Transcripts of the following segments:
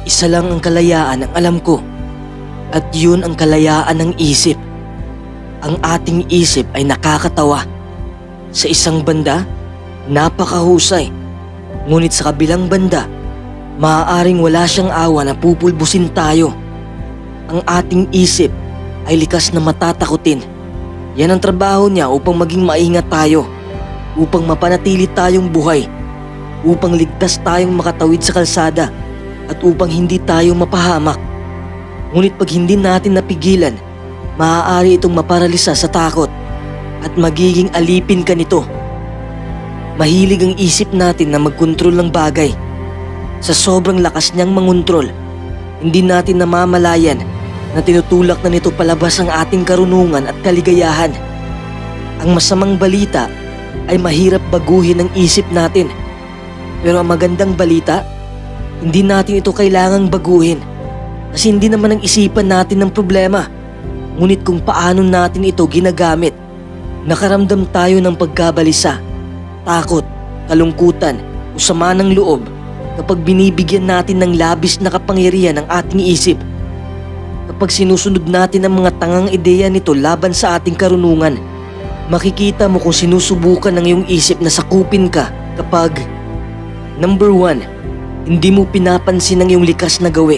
Isa lang ang kalayaan ang alam ko, at yun ang kalayaan ng isip. Ang ating isip ay nakakatawa. Sa isang banda, napakahusay. Ngunit sa kabilang banda, maaaring wala siyang awa na pupulbusin tayo. Ang ating isip ay likas na matatakutin. Yan ang trabaho niya upang maging maingat tayo, upang mapanatili tayong buhay, upang ligtas tayong makatawid sa kalsada, at upang hindi tayo mapahamak. Ngunit pag hindi natin napigilan, maaari itong maparalisa sa takot at magiging alipin ka nito. Mahilig ang isip natin na magkontrol ng bagay. Sa sobrang lakas niyang mangontrol, hindi natin namamalayan na tinutulak na nito palabas ang ating karunungan at kaligayahan. Ang masamang balita ay mahirap baguhin ang isip natin. Pero ang magandang balita, hindi natin ito kailangang baguhin kasi hindi naman ang isipan natin ng problema. Ngunit kung paano natin ito ginagamit, nakaramdam tayo ng pagkabalisa, takot, kalungkutan o sama ng loob kapag binibigyan natin ng labis na kapangyarihan ang ating isip. Kapag sinusunod natin ang mga tangang ideya nito laban sa ating karunungan, makikita mo kung sinusubukan ng iyong isip na sakupin ka kapag Number 1, hindi mo pinapansin ang iyong likas na gawi.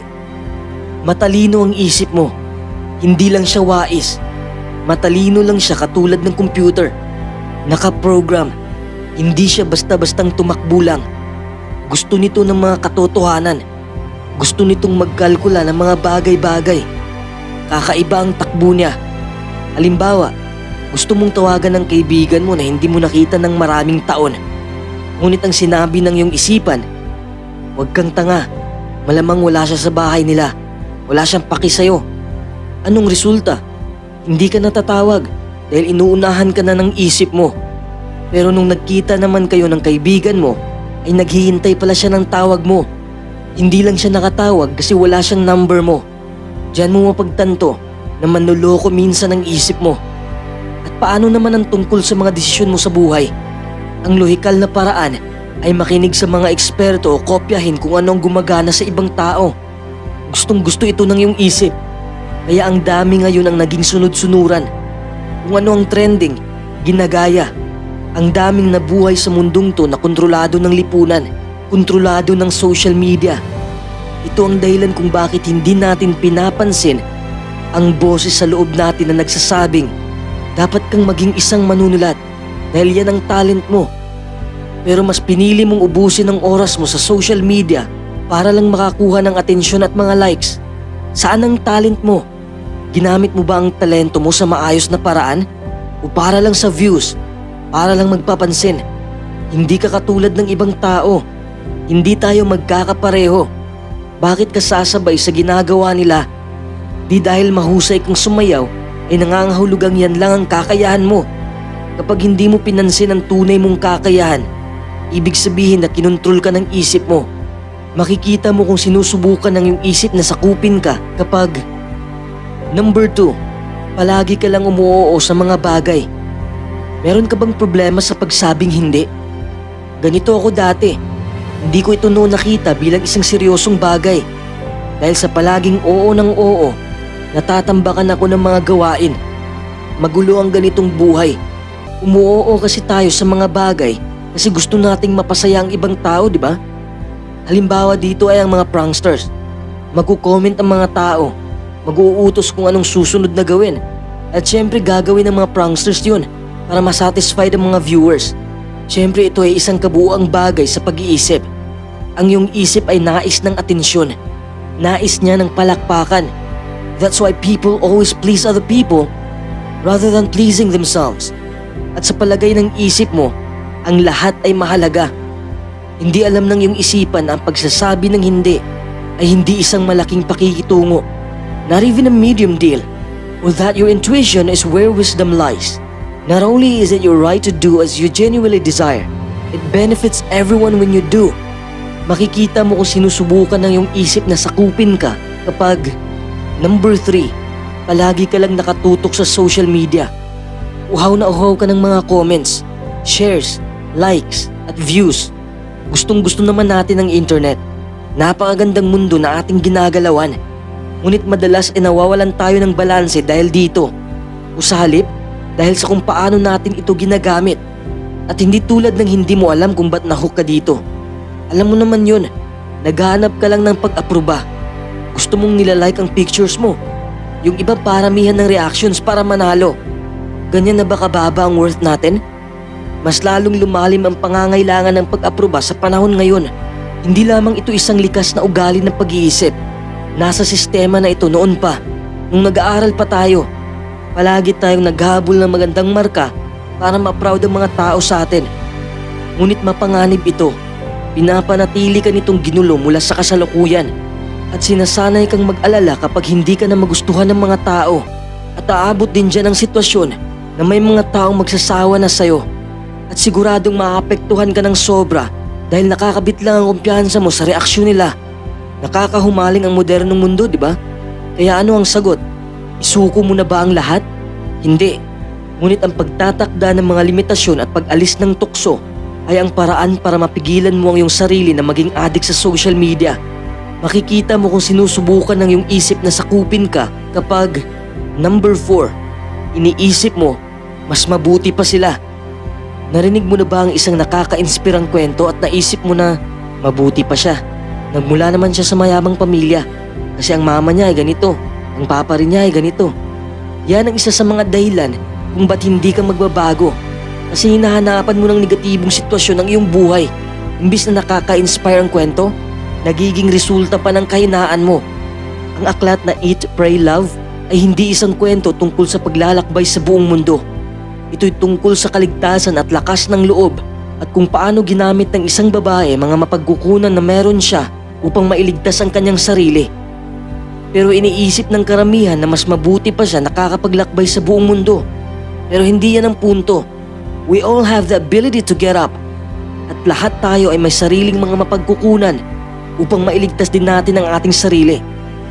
Matalino ang isip mo. Hindi lang siya wais. Matalino lang siya katulad ng computer. Nakaprogram. Hindi siya basta-bastang tumakbo lang. Gusto nito ng mga katotohanan. Gusto nitong magkalkula ng mga bagay-bagay. Kakaiba ang takbo niya. Halimbawa, gusto mong tawagan ng kaibigan mo na hindi mo nakita ng maraming taon. Ngunit ang sinabi ng iyong isipan, huwag kang tanga, malamang wala siya sa bahay nila, wala siyang paki sa'yo. Anong resulta? Hindi ka natatawag dahil inuunahan ka na ng isip mo. Pero nung nagkita naman kayo ng kaibigan mo, ay naghihintay pala siya ng tawag mo. Hindi lang siya nakatawag kasi wala siyang number mo. Diyan mo mapagtanto na manloloko minsan ang isip mo. At paano naman ang tungkol sa mga desisyon mo sa buhay? Ang lohikal na paraan ay makinig sa mga eksperto o kopyahin kung ano ang gumagana sa ibang tao. Gustong gusto ito ng iyong isip. Kaya ang dami ngayon ang naging sunod-sunuran. Kung ano ang trending, ginagaya. Ang daming nabuhay sa mundong to na kontrolado ng lipunan, kontrolado ng social media. Ito ang dahilan kung bakit hindi natin pinapansin ang boses sa loob natin na nagsasabing, dapat kang maging isang manunulat dahil yan ang talent mo. Pero mas pinili mong ubusin ang oras mo sa social media para lang makakuha ng atensyon at mga likes. Saan ang talent mo? Ginamit mo ba ang talento mo sa maayos na paraan? O para lang sa views? Para lang magpapansin? Hindi ka katulad ng ibang tao. Hindi tayo magkakapareho. Bakit ka sasabay sa ginagawa nila? Di dahil mahusay kang sumayaw ay nangangahulugang yan lang ang kakayahan mo. Kapag hindi mo pinansin ang tunay mong kakayahan, ibig sabihin na kinontrol ka ng isip mo. Makikita mo kung sinusubukan ng iyong isip na sakupin ka kapag Number 2, palagi ka lang umuoo sa mga bagay. Meron ka bang problema sa pagsabing hindi? Ganito ako dati. Hindi ko ito noon nakita bilang isang seryosong bagay. Dahil sa palaging oo ng oo, natatambakan ako ng mga gawain. Magulo ang ganitong buhay. Umuoo kasi tayo sa mga bagay kasi gusto nating mapasaya ang ibang tao, di ba? Halimbawa dito ay ang mga pranksters. Magko-comment ang mga tao. Mag-uutos kung anong susunod na gawin. At syempre gagawin ng mga pranksters yun para masatisfy ang mga viewers. Syempre ito ay isang kabuuang bagay sa pag-iisip. Ang iyong isip ay nais ng atensyon. Nais niya ng palakpakan. That's why people always please other people rather than pleasing themselves. At sa palagay ng isip mo, ang lahat ay mahalaga. Hindi alam ng iyong isipan na ang pagsasabi ng hindi ay hindi isang malaking pakikitungo. Not even a medium deal. Or that your intuition is where wisdom lies. Not only is it your right to do as you genuinely desire, it benefits everyone when you do. Makikita mo kung sinusubukan ng iyong isip na sakupin ka kapag Number 3, palagi ka lang nakatutok sa social media. Uhaw na uhaw ka ng mga comments, shares, likes, at views. Gustong gusto naman natin ang internet. napakagandang mundo na ating ginagalawan. Ngunit madalas ay nawawalan tayo ng balanse dahil dito. O sa halip, dahil sa kung paano natin ito ginagamit. At hindi tulad ng hindi mo alam kung ba't nahook ka dito. Alam mo naman yun, naghahanap ka lang ng pag-aproba. Gusto mong nilalike ang pictures mo. Yung iba paramihan ng reactions para manalo. Ganyan na ba kababa ang worth natin? Mas lalong lumalim ang pangangailangan ng pag-aproba sa panahon ngayon. Hindi lamang ito isang likas na ugali ng pag-iisip. Nasa sistema na ito noon pa, nung nag-aaral pa tayo. Palagi tayong naghabol ng magandang marka para ma-proud ang mga tao sa atin. Ngunit mapanganib ito. Pinapanatili ka nitong ginulo mula sa kasalukuyan at sinasanay kang mag-alala kapag hindi ka na magustuhan ng mga tao. At aabot din dyan ang sitwasyon na may mga taong magsasawa na sa'yo at siguradong maapektuhan ka ng sobra dahil nakakabit lang ang kumpiyansa mo sa reaksyon nila. Nakakahumaling ang modernong mundo, di ba? Kaya ano ang sagot? Isuko mo na ba ang lahat? Hindi. Ngunit ang pagtatakda ng mga limitasyon at pag-alis ng tukso ay ang paraan para mapigilan mo ang iyong sarili na maging addict sa social media. Makikita mo kung sinusubukan ng iyong isip na sakupin ka kapag number 4, iniisip mo mas mabuti pa sila. Narinig mo na ba ang isang nakaka-inspirang kwento at naisip mo na mabuti pa siya? Nagmula naman siya sa mayamang pamilya kasi ang mama niya ay ganito, ang papa rin niya ay ganito. Yan ang isa sa mga dahilan kung ba't hindi ka magbabago kasi hinahanapan mo ng negatibong sitwasyon ng iyong buhay. Imbis na nakaka-inspire ang kwento, nagiging resulta pa ng kahinaan mo. Ang aklat na Eat, Pray, Love ay hindi isang kwento tungkol sa paglalakbay sa buong mundo. Ito'y tungkol sa kaligtasan at lakas ng loob at kung paano ginamit ng isang babae mga mapagkukunan na meron siya upang mailigtas ang kanyang sarili. Pero iniisip ng karamihan na mas mabuti pa siya nakakapaglakbay sa buong mundo. Pero hindi yan ang punto. We all have the ability to get up. At lahat tayo ay may sariling mga mapagkukunan upang mailigtas din natin ang ating sarili.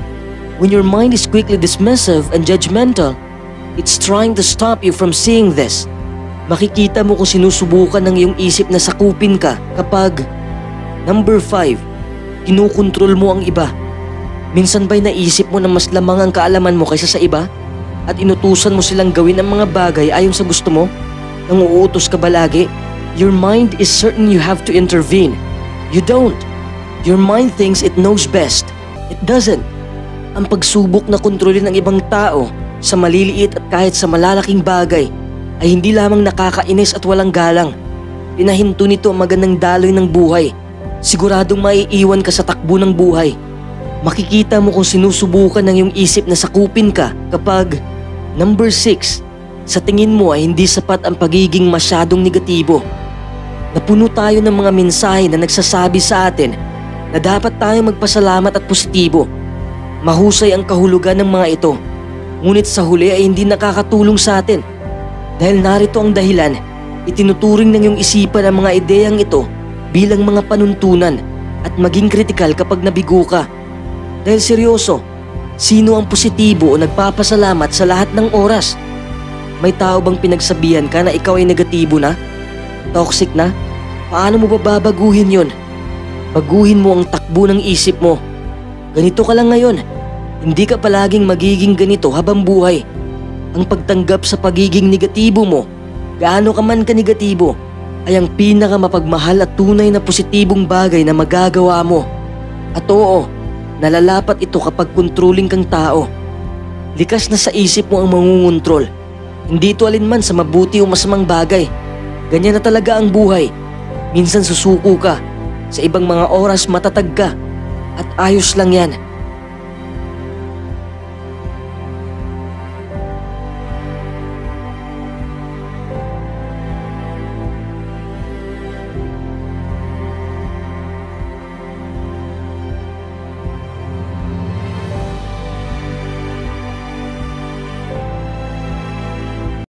When your mind is quickly dismissive and judgmental, it's trying to stop you from seeing this. Makikita mo kung sinusubukan ng iyong isip na sakupin ka kapag number 5, kinukontrol mo ang iba. Minsan ba'y naisip mo na mas lamang ang kaalaman mo kaysa sa iba? At inutusan mo silang gawin ang mga bagay ayon sa gusto mo? Nang uutos ka ba lagi? Your mind is certain you have to intervene. You don't. Your mind thinks it knows best. It doesn't. Ang pagsubok na kontrolin ng ibang tao sa maliliit at kahit sa malalaking bagay ay hindi lamang nakakainis at walang galang. Pinahinto nito ang magandang daloy ng buhay. Siguradong maiiwan ka sa takbo ng buhay. Makikita mo kung sinusubukan ng iyong isip na sakupin ka kapag number 6, sa tingin mo ay hindi sapat ang pagiging masyadong negatibo. Napuno tayo ng mga mensahe na nagsasabi sa atin na dapat tayong magpasalamat at positibo. Mahusay ang kahulugan ng mga ito. Ngunit sa huli ay hindi nakakatulong sa atin. Dahil narito ang dahilan, itinuturing ng iyong isipan ang mga ideyang ito bilang mga panuntunan at maging kritikal kapag nabigo ka. Dahil seryoso, sino ang positibo o nagpapasalamat sa lahat ng oras? May tao bang pinagsabihan ka na ikaw ay negatibo na? Toxic na? Paano mo babaguhin yon? Baguhin mo ang takbo ng isip mo. Ganito ka lang ngayon. Hindi ka palaging magiging ganito habang buhay. Ang pagtanggap sa pagiging negatibo mo, gaano ka man ka-negatibo, ay ang pinakamapagmahal at tunay na positibong bagay na magagawa mo. At oo, nalalapat ito kapag controlling kang tao. Likas na sa isip mo ang mangungontrol. Hindi ito alinman sa mabuti o masamang bagay. Ganyan na talaga ang buhay. Minsan susuko ka, sa ibang mga oras matatag ka. At ayos lang yan.